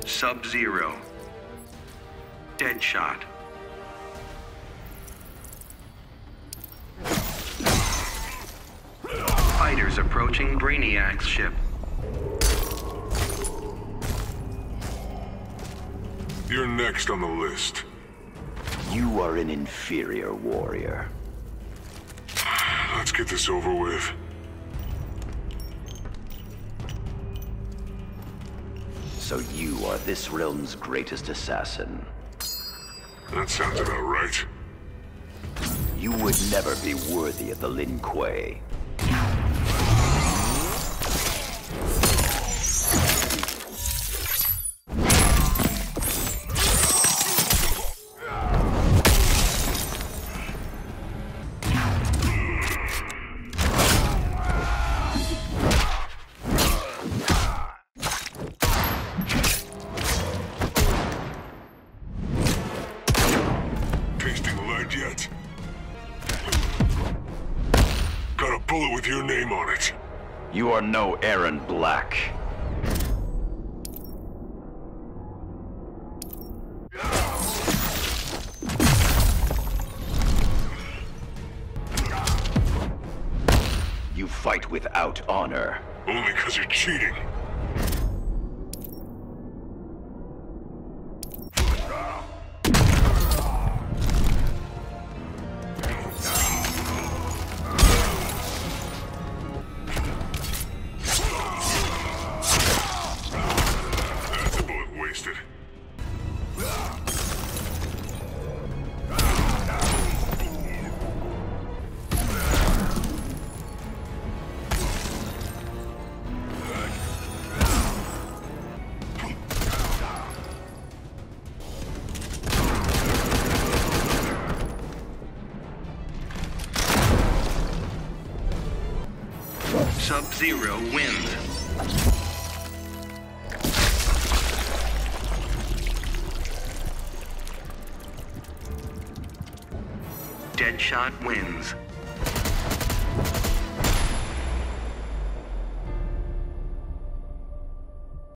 Sub-Zero. Deadshot. Fighters approaching Brainiac's ship. You're next on the list. You are an inferior warrior. Let's get this over with. So you are this realm's greatest assassin. That sounds about right. You would never be worthy of the Lin Kuei. Yet. Got a bullet with your name on it. You are no Aaron Black. You fight without honor. Only because you're cheating. Sub-Zero wins. Deadshot wins.